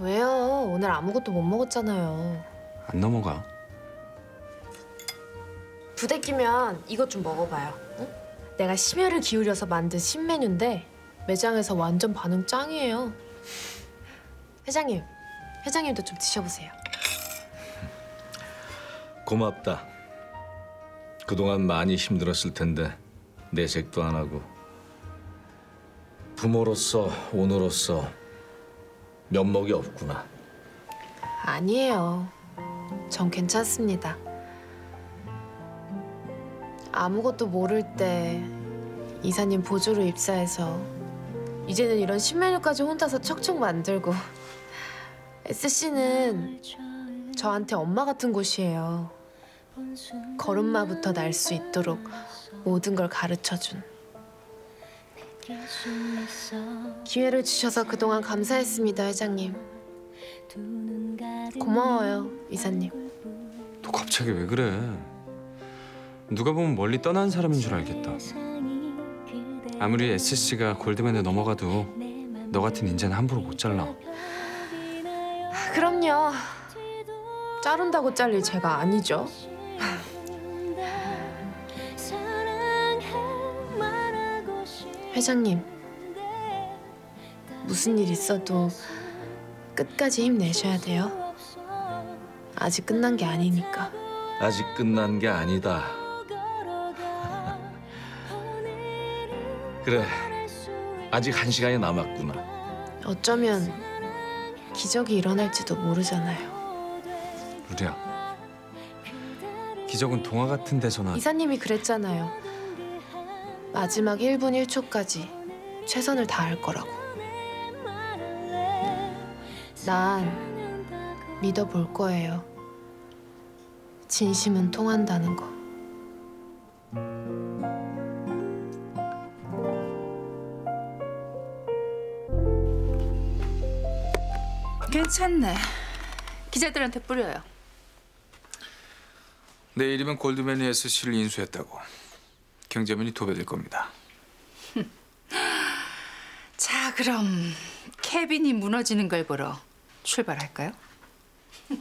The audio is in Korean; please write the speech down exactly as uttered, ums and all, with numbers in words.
왜요? 오늘 아무것도 못 먹었잖아요. 안 넘어가. 부대끼면 이것 좀 먹어봐요. 응? 내가 심혈을 기울여서 만든 신메뉴인데 매장에서 완전 반응 짱이에요. 회장님, 회장님도 좀 드셔보세요. 고맙다. 그동안 많이 힘들었을 텐데 내색도 안 하고 부모로서 오너로서 면목이 없구나. 아니에요. 전 괜찮습니다. 아무것도 모를 때 이사님 보조로 입사해서 이제는 이런 신메뉴까지 혼자서 척척 만들고 에스씨는 저한테 엄마 같은 곳이에요. 걸음마부터 날 수 있도록 모든 걸 가르쳐준. 기회를 주셔서 그동안 감사했습니다, 회장님. 고마워요, 이사님. 너 갑자기 왜 그래? 누가 보면 멀리 떠난 사람인 줄 알겠다. 아무리 에스씨가 골드맨에 넘어가도 너 같은 인재는 함부로 못 잘라. 그럼요. 자른다고 잘릴 제가 아니죠. 회장님, 무슨 일 있어도 끝까지 힘내셔야 돼요. 아직 끝난 게 아니니까. 아직 끝난 게 아니다. 그래, 아직 한 시간이 남았구나. 어쩌면 기적이 일어날지도 모르잖아요. 루리야, 기적은 동화 같은 데서나. 이사님이 그랬잖아요. 마지막 일 분 일 초까지 최선을 다할 거라고. 난 믿어볼 거예요. 진심은 통한다는 거. 괜찮네. 기자들한테 뿌려요. 내일이면 골드맨이 에스씨를 인수했다고. 경제면이 도배될 겁니다. 자, 그럼 케빈이 무너지는 걸 보러 출발할까요?